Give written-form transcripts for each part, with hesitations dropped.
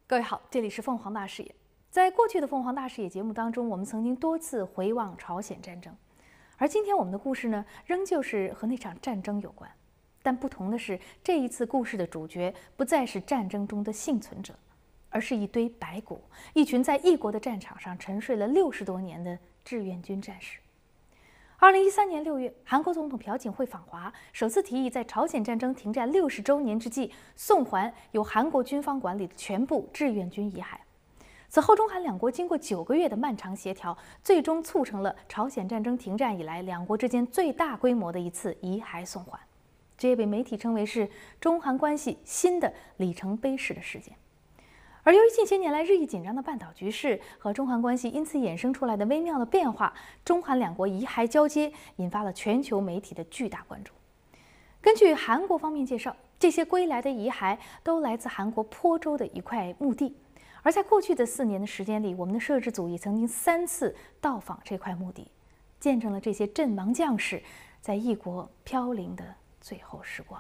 各位好，这里是凤凰大视野。在过去的凤凰大视野节目当中，我们曾经多次回望朝鲜战争，而今天我们的故事呢，仍旧是和那场战争有关。但不同的是，这一次故事的主角不再是战争中的幸存者，而是一堆白骨，一群在异国的战场上沉睡了60多年的志愿军战士。2013年6月，韩国总统朴槿惠访华，首次提议在朝鲜战争停战60周年之际，送还由韩国军方管理的全部志愿军遗骸。此后，中韩两国经过9个月的漫长协调，最终促成了朝鲜战争停战以来两国之间最大规模的一次遗骸送还。这也被媒体称为是中韩关系新的里程碑式的事件。而由于近些年来日益紧张的半岛局势和中韩关系因此衍生出来的微妙的变化，中韩两国遗骸交接，引发了全球媒体的巨大关注。根据韩国方面介绍，这些归来的遗骸都来自韩国坡州的一块墓地。而在过去的4年的时间里，我们的摄制组也曾经3次到访这块墓地，见证了这些阵亡将士在异国飘零的最后时光。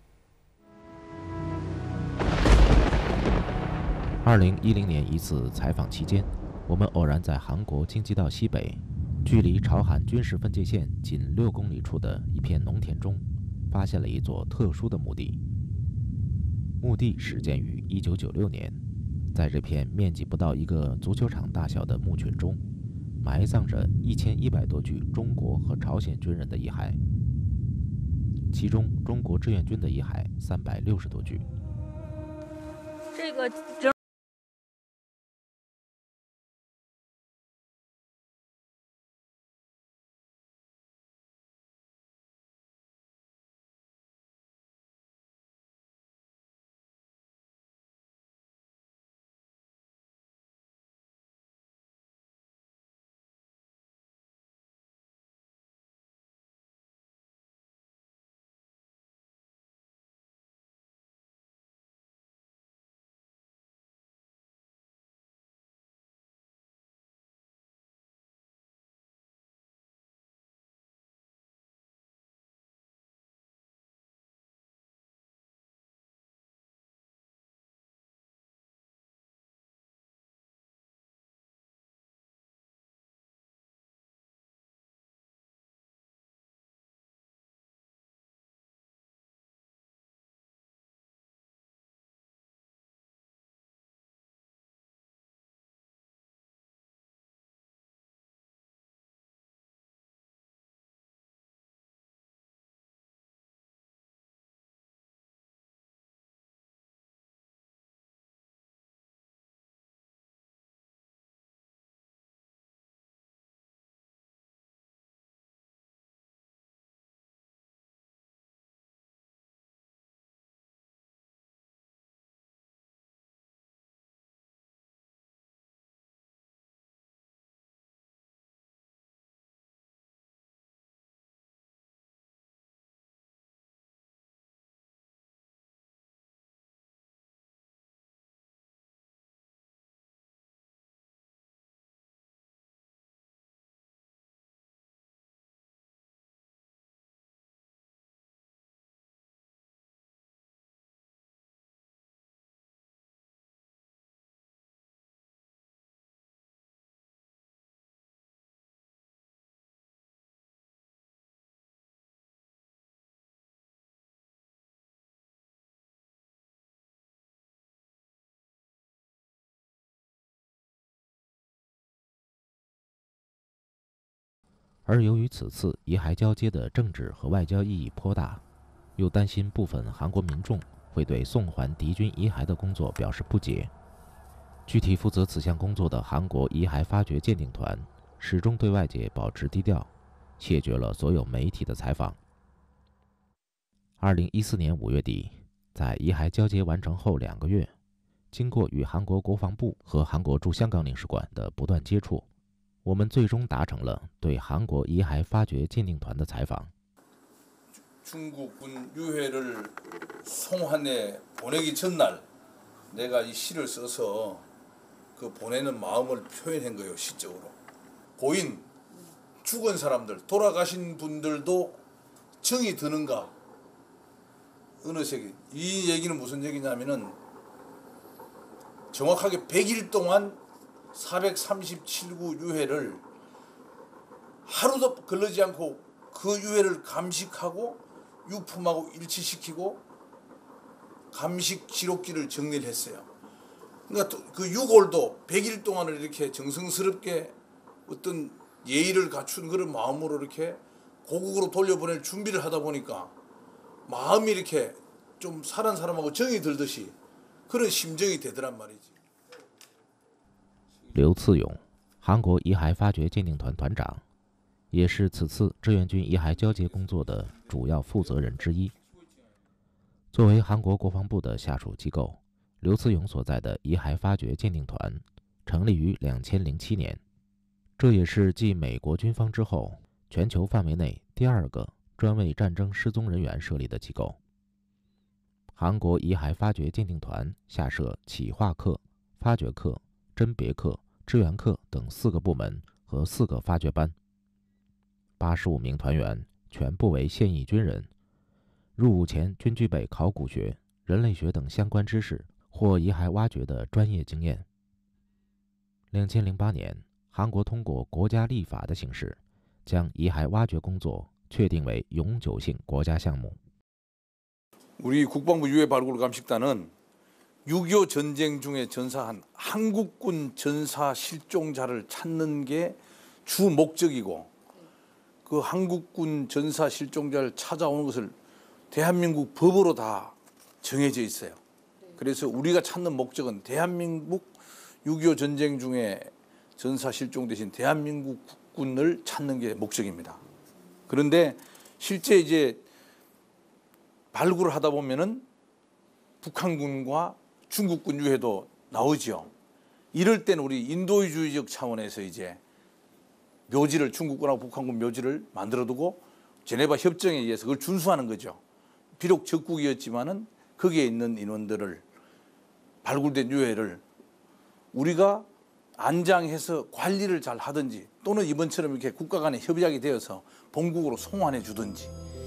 2010年一次采访期间，我们偶然在韩国京畿道西北，距离朝韩军事分界线仅6公里处的一片农田中，发现了一座特殊的墓地。墓地始建于1996年，在这片面积不到一个足球场大小的墓群中，埋葬着1100多具中国和朝鲜军人的遗骸，其中中国志愿军的遗骸360多具。 这个而由于此次遗骸交接的政治和外交意义颇大，又担心部分韩国民众会对送还敌军遗骸的工作表示不解。具体负责此项工作的韩国遗骸发掘鉴定团始终对外界保持低调，谢绝了所有媒体的采访。2014年5月底，在遗骸交接完成后2个月，经过与韩国国防部和韩国驻香港领事馆的不断接触，我们最终达成了对韩国遗骸发掘鉴定团的采访。 중국군 유해를 송환에 보내기 전날 내가 이 시를 써서 그 보내는 마음을 표현한 거예요. 시적으로. 고인, 죽은 사람들, 돌아가신 분들도 정이 드는가? 어느 세기? 이 얘기는 무슨 얘기냐면은 정확하게 100일 동안 437구 유해를 하루도 걸리지 않고 그 유해를 감식하고 유품하고 일치시키고 감식 기록기를 정리를 했어요. 그러니까 그 유골도 100일 동안을 이렇게 정성스럽게 어떤 예의를 갖춘 그런 마음으로 이렇게 고국으로 돌려보낼 준비를 하다 보니까 마음이 이렇게 좀 사는 사람하고 정이 들듯이 그런 심정이 되더란 말이지. 刘次勇，韩国遗骸发掘鉴定团团长，也是此次志愿军遗骸交接工作的主要负责人之一。作为韩国国防部的下属机构，刘次勇所在的遗骸发掘鉴定团成立于2007年，这也是继美国军方之后，全球范围内第2个专为战争失踪人员设立的机构。韩国遗骸发掘鉴定团下设企划课、发掘课、甄别课、支援课等4个部门和4个发掘班。85名团员全部为现役军人，入伍前均具备考古学、人类学等相关知识或遗骸挖掘的专业经验。2008年，韩国通过国家立法的形式，将遗骸挖掘工作确定为永久性国家项目。 우리 국방부 유해발굴감식단은 6.25 전쟁 중에 전사한 한국군 전사 실종자를 찾는 게 주 목적이고 그 한국군 전사 실종자를 찾아오는 것을 대한민국 법으로 다 정해져 있어요. 그래서 우리가 찾는 목적은 대한민국 6.25 전쟁 중에 전사 실종되신 대한민국 국군을 찾는 게 목적입니다. 그런데 실제 이제 발굴을 하다 보면은 북한군과 중국군 유해도 나오죠. 이럴 때는 우리 인도주의적 차원에서 이제 묘지를 중국군하고 북한군 묘지를 만들어두고 제네바 협정에 의해서 그걸 준수하는 거죠. 비록 적국이었지만은 거기에 있는 인원들을 발굴된 유해를 우리가 안장해서 관리를 잘 하든지 또는 이번처럼 이렇게 국가 간에 협약이 되어서 본국으로 송환해 주든지.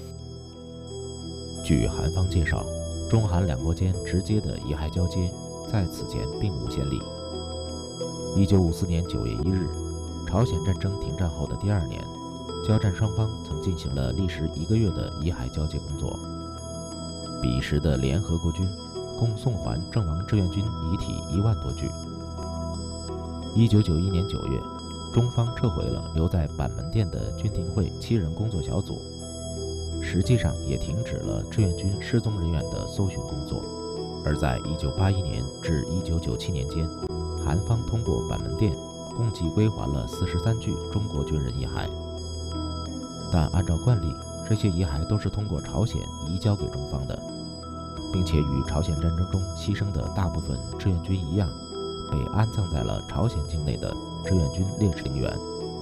据韩方介绍，中韩两国间直接的遗骸交接在此前并无先例。1954年9月1日，朝鲜战争停战后的第2年，交战双方曾进行了历时1个月的遗骸交接工作。彼时的联合国军共送还阵亡志愿军遗体1万多具。1991年9月，中方撤回了留在板门店的军廷会7人工作小组。 实际上也停止了志愿军失踪人员的搜寻工作，而在1981年至1997年间，韩方通过板门店共计归还了43具中国军人遗骸。但按照惯例，这些遗骸都是通过朝鲜移交给中方的，并且与朝鲜战争中牺牲的大部分志愿军一样，被安葬在了朝鲜境内的志愿军烈士陵园。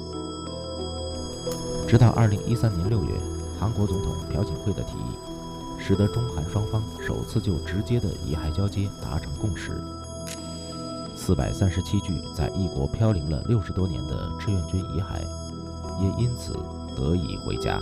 直到2013年6月。 韩国总统朴槿惠的提议，使得中韩双方首次就直接的遗骸交接达成共识。437具在异国飘零了60多年的志愿军遗骸，也因此得以回家。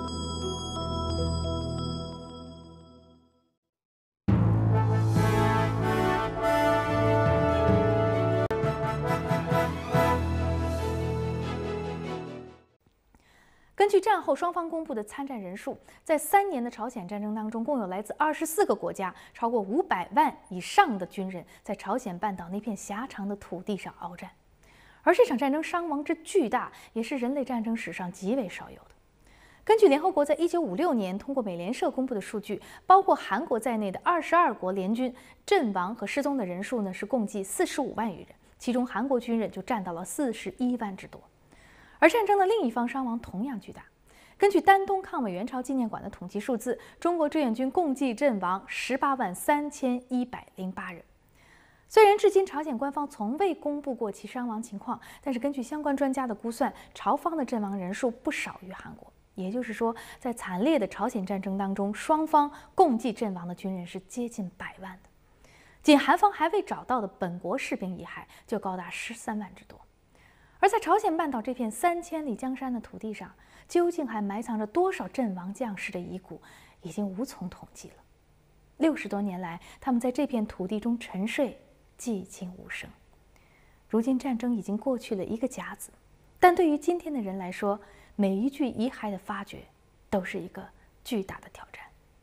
根据战后双方公布的参战人数，在3年的朝鲜战争当中，共有来自24个国家、超过500万以上的军人在朝鲜半岛那片狭长的土地上鏖战。而这场战争伤亡之巨大，也是人类战争史上极为少有的。根据联合国在1956年通过美联社公布的数据，包括韩国在内的22国联军阵亡和失踪的人数呢是共计45万余人，其中韩国军人就占到了41万之多。 而战争的另一方伤亡同样巨大。根据丹东抗美援朝纪念馆的统计数字，中国志愿军共计阵亡18万3108人。虽然至今朝鲜官方从未公布过其伤亡情况，但是根据相关专家的估算，朝方的阵亡人数不少于韩国。也就是说，在惨烈的朝鲜战争当中，双方共计阵亡的军人是接近100万的。仅韩方还未找到的本国士兵遗骸就高达13万之多。 而在朝鲜半岛这片3000里江山的土地上，究竟还埋藏着多少阵亡将士的遗骨，已经无从统计了。60多年来，他们在这片土地中沉睡， 寂静无声。如今战争已经过去了一个甲子，但对于今天的人来说，每一具遗骸的发掘都是一个巨大的挑战。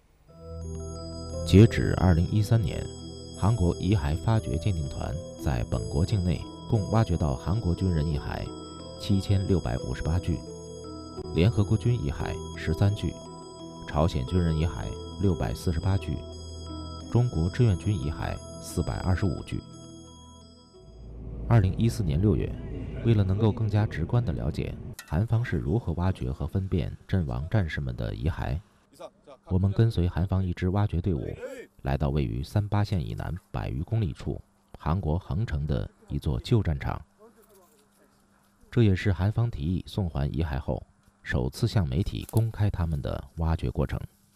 截止2013年，韩国遗骸发掘鉴定团在本国境内共挖掘到韩国军人遗骸7658具，联合国军遗骸13具，朝鲜军人遗骸648具，中国志愿军遗骸425具。2014年6月，为了能够更加直观地了解韩方是如何挖掘和分辨阵亡战士们的遗骸，我们跟随韩方一支挖掘队伍，来到位于38线以南100余公里处韩国横城的一座旧战场。这也是韩方提议送还遗骸后，首次向媒体公开他们的挖掘过程。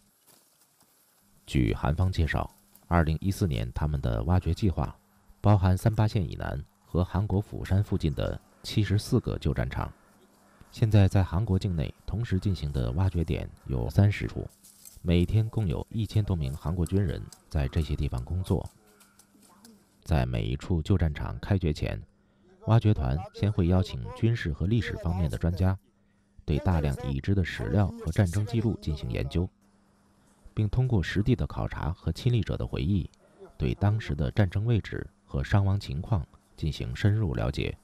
据韩方介绍，2014年他们的挖掘计划包含38线以南和韩国釜山附近的74个旧战场。现在在韩国境内同时进行的挖掘点有30处，每天共有1000多名韩国军人在这些地方工作。在每一处旧战场开掘前，挖掘团先会邀请军事和历史方面的专家，对大量已知的史料和战争记录进行研究，并通过实地的考察和亲历者的回忆，对当时的战争位置和伤亡情况进行深入了解。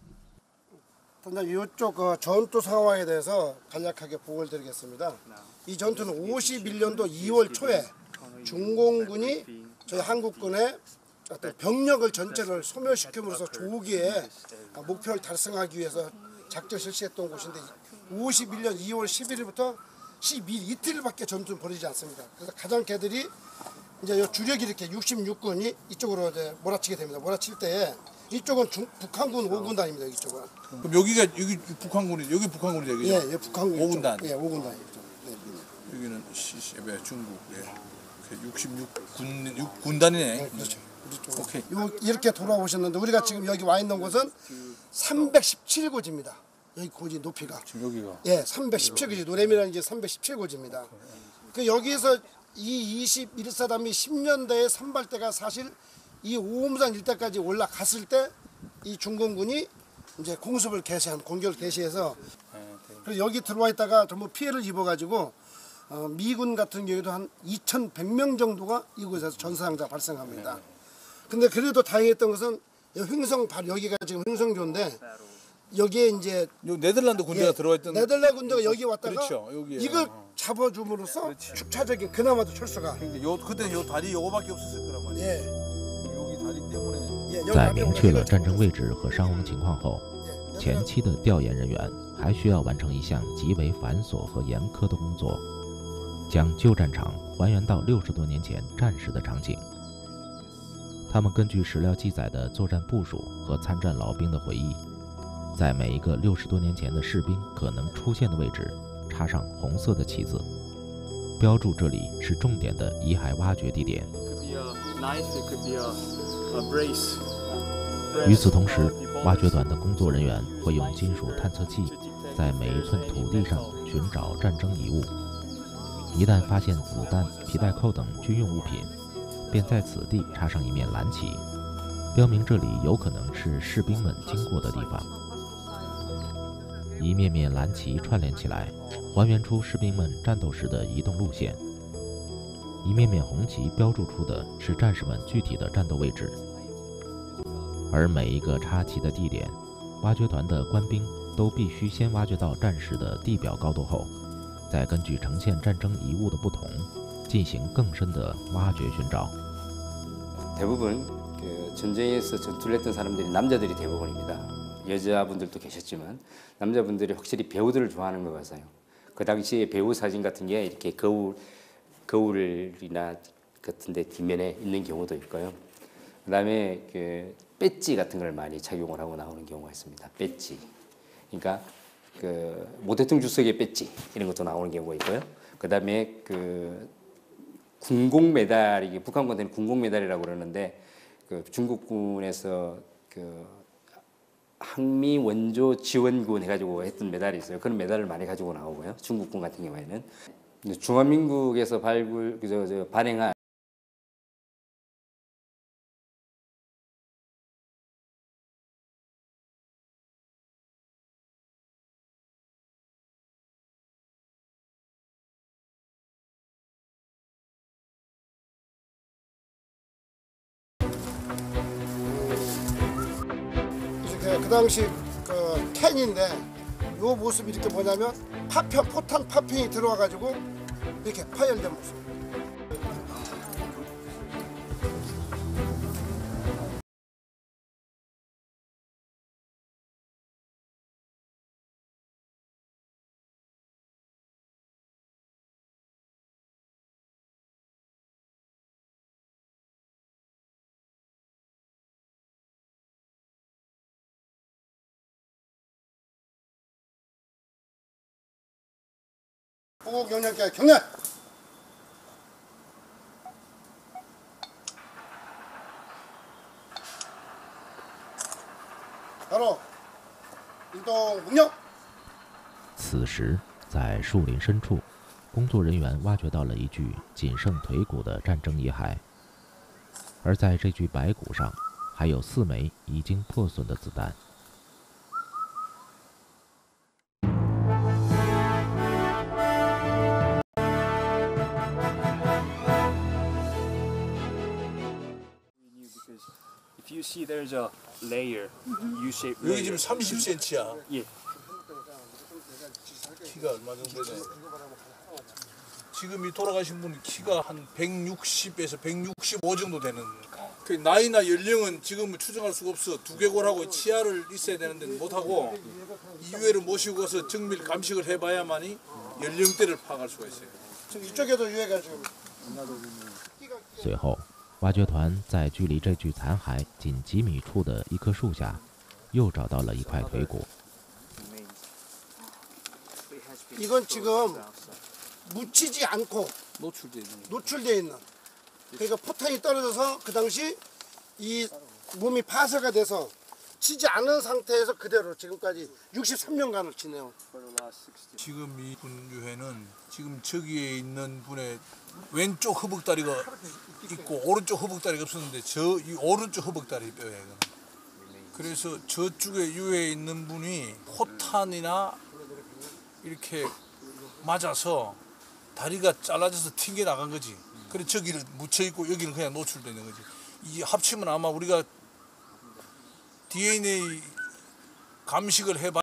이쪽 전투 상황에 대해서 간략하게 보고를 드리겠습니다. 이 전투는 51년도 2월 초에 중공군이 저희 한국군의 어떤 병력을 전체를 소멸시킴으로써 조기에 목표를 달성하기 위해서 작전 실시했던 곳인데 51년 2월 11일부터 12일 이틀밖에 전투를 벌이지 않습니다. 그래서 가장 걔들이 이제 주력이 이렇게 66군이 이쪽으로 이제 몰아치게 됩니다. 몰아칠 때에 이쪽은 북한군 5군단입니다. 이쪽은. 그럼 여기 북한군이 여기 북한군이 되겠죠? 예, 북한군 5군단. 예, 5군단이죠. 네. 여기는 중국. 예. 66군단이네. 네, 그렇죠. 오케이. 이렇게 돌아오셨는데 우리가 지금 여기 와 있는 곳은 317고지입니다. 여기 고지 높이가. 지금 여기가. 예, 317고지. 노래미라는 게 317고지입니다. 그 여기서 이 21사단이 10년대의 선발대가 사실 이 오음산 일대까지 올라갔을 때 이 중공군이 이제 공습을 개시한 공격을 개시해서 그래서 여기 들어와 있다가 전부 피해를 입어가지고 미군 같은 경우에도 한 2,100명 정도가 이곳에서 전사상자 발생합니다. 근데 그래도 다행했던 것은 횡성 여기가 지금 횡성교인데 여기에 이제 네덜란드 군대가 들어와 있던 네덜란드 군대가 여기 왔다가 그렇죠, 여기에. 이걸 잡아줌으로써 축차적인 그나마도 철수가. 그때 요 다리 요거밖에 없었을 거란 말이에요. 예. 在明确了战争位置和伤亡情况后，前期的调研人员还需要完成一项极为繁琐和严苛的工作，将旧战场还原到60多年前战时的场景。他们根据史料记载的作战部署和参战老兵的回忆，在每一个60多年前的士兵可能出现的位置插上红色的旗子，标注这里是重点的遗骸挖掘地点。与此同时，挖掘团的工作人员会用金属探测器在每一寸土地上寻找战争遗物，一旦发现子弹、皮带扣等军用物品，便在此地插上一面蓝旗，标明这里有可能是士兵们经过的地方。一面面蓝旗串联起来，还原出士兵们战斗时的移动路线。一面面红旗标注出的是战士们具体的战斗位置，而每一个插旗的地点，挖掘团的官兵都必须先挖掘到战时的地表高度后，再根据呈现战争遗物的不同，进行更深的挖掘寻找。 대부분 전쟁에서 전투를 했던 사람들이 남자들이 대부분입니다. 여자분들도 계셨지만 남자분들이 확실히 배우들을 좋아하는 것 같아요. 그 당시에 배우 사진 같은 게 이렇게 거울이나 같은데 뒷면에 있는 경우도 있고요. 그다음에 그 배지 같은 걸 많이 착용을 하고 나오는 경우가 있습니다. 배지. 그러니까 그 모 대통령 주석의 배지 이런 것도 나오는 경우가 있고요. 그다음에 그 군공 메달, 이게 북한군대는 군공 메달이라고 그러는데 그 중국군에서 그 항미 원조 지원군 해가지고 했던 메달이 있어요. 그런 메달을 많이 가지고 나오고요. 중국군 같은 경우에는 중화민국에서 발행한 그 당시 그 캔인데 요 모습이 이렇게 뭐냐면 포탄 파편이 들어와 가지고 이렇게 파열된 모습. 보국 영양계 경례. 바로运动 명령。 此时，在树林深处，工作人员挖掘到了一具仅剩腿骨的战争遗骸，而在这具白骨上，还有4枚已经破损的子弹。 If you see there's a layer, U-shaped 여기 layer. 지금 30cm야. 예. 키가 얼마 정도 돼? 지금 이 돌아가신 분이 키가 한 160에서 165 정도 되는. 그 나이나 연령은 지금은 추정할 수가 없어. 두개골하고 치아를 있어야 되는데 못하고 이외로 모시고 가서 정밀 감식을 해봐야만이 연령대를 파악할 수가 있어요. 지금 이쪽에도 유해가 지금. 随后，挖掘团在距离这具残骸仅几米处的一棵树下，又找到了一块腿骨。 이건 지금 묻히지 않고 노출되어 있는. 그러니까 포탄이 떨어져서 그 당시 이 몸이 파쇄가 돼서 치지 않은 상태에서 그대로 지금까지 63년간을 지내요. 지금 이분 유해는 지금 저기에 있는 분의 왼쪽 허벅다리가 있고 오른쪽 허벅다리가 없었는데 저 이 오른쪽 허벅다리 뼈예요. 이거는. 그래서 저쪽에 유해에 있는 분이 포탄이나 이렇게 맞아서 다리가 잘라져서 튕겨 나간 거지. 그래 저기를 묻혀 있고 여기는 그냥 노출되는 거지. 이 합치면 아마 우리가 DNA 감식을 해봐.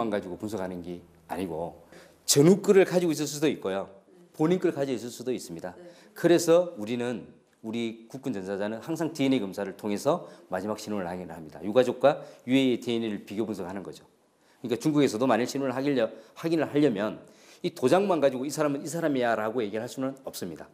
도장만 가지고 분석하는 게 아니고 전후 거를 가지고 있을 수도 있고요. 본인 걸 가지고 있을 수도 있습니다. 그래서 우리 국군 전사자는 항상 DNA 검사를 통해서 마지막 신원을 확인을 합니다. 유가족과 유해의 DNA를 비교 분석하는 거죠. 그러니까 중국에서도 만일 신원을 확인을 하려면 이 도장만 가지고 이 사람은 이 사람이야라고 얘기를 할 수는 없습니다.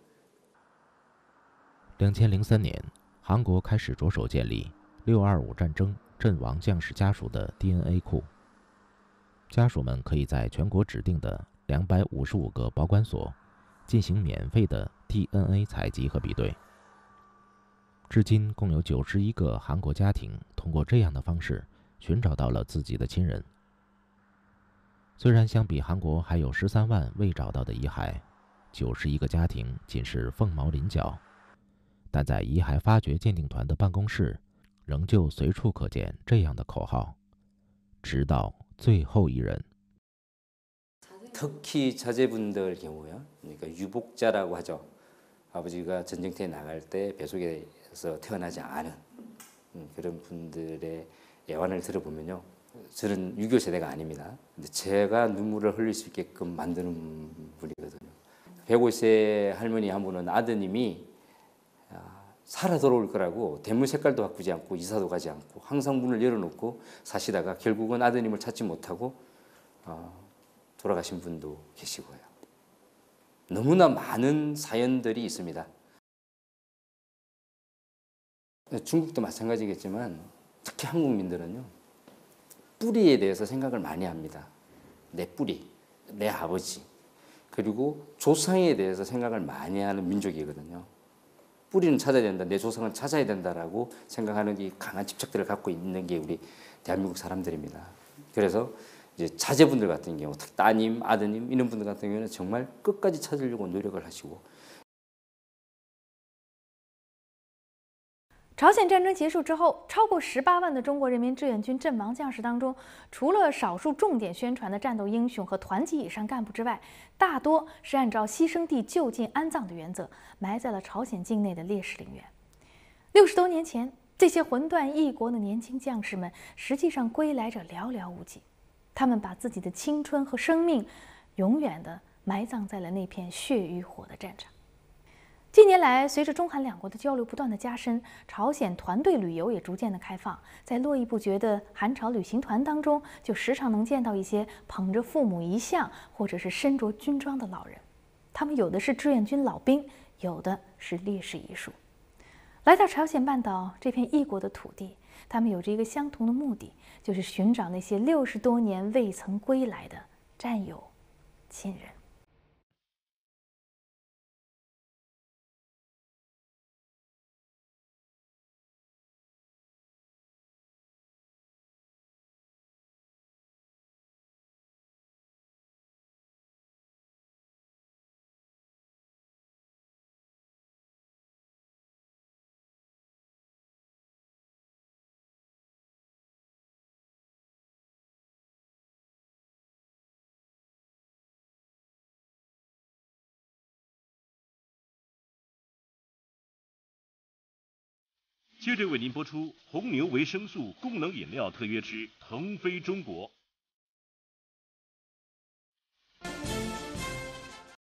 2003年，韩国开始着手建立625战争阵亡将士家属的 DNA 库。家属们可以在全国指定的255个保管所进行免费的 DNA 采集和比对。至今共有91个韩国家庭通过这样的方式寻找到了自己的亲人。虽然相比韩国还有13万未找到的遗骸，91个家庭仅是凤毛麟角，但在遗骸发掘鉴定团的办公室，仍旧随处可见这样的口号：直到最后一人。 특히 자제분들 경우요. 그러니까 유복자라고 하죠. 아버지가 전쟁터에 나갈 때 배속에서 태어나지 않은 그런 분들의 애환을 들어보면요. 저는 6.25 세대가 아닙니다. 근데 제가 눈물을 흘릴 수 있게끔 만드는 분이거든요. 105세 할머니 한 분은 아드님이 살아 돌아올 거라고 대문 색깔도 바꾸지 않고 이사도 가지 않고 항상 문을 열어놓고 사시다가 결국은 아드님을 찾지 못하고 돌아가신 분도 계시고요. 너무나 많은 사연들이 있습니다. 중국도 마찬가지겠지만 특히 한국민들은요. 뿌리에 대해서 생각을 많이 합니다. 내 뿌리, 내 아버지, 그리고 조상에 대해서 생각을 많이 하는 민족이거든요. 뿌리는 찾아야 된다, 내 조상은 찾아야 된다라고 생각하는 이 강한 집착들을 갖고 있는 게 우리 대한민국 사람들입니다. 그래서 이제 자제분들 같은 경우, 특히 따님, 아드님 이런 분들 같은 경우는 정말 끝까지 찾으려고 노력을 하시고. 朝鲜战争结束之后，超过18万的中国人民志愿军阵亡将士当中，除了少数重点宣传的战斗英雄和团级以上干部之外，大多是按照牺牲地就近安葬的原则，埋在了朝鲜境内的烈士陵园。60多年前，这些魂断异国的年轻将士们，实际上归来者寥寥无几。他们把自己的青春和生命，永远地埋葬在了那片血与火的战场。 近年来，随着中韩两国的交流不断的加深，朝鲜团队旅游也逐渐的开放。在络绎不绝的韩朝旅行团当中，就时常能见到一些捧着父母遗像或者是身着军装的老人。他们有的是志愿军老兵，有的是烈士遗属。来到朝鲜半岛这片异国的土地，他们有着一个相同的目的，就是寻找那些60多年未曾归来的战友、亲人。 接着为您播出红牛维生素功能饮料特约之腾飞中国。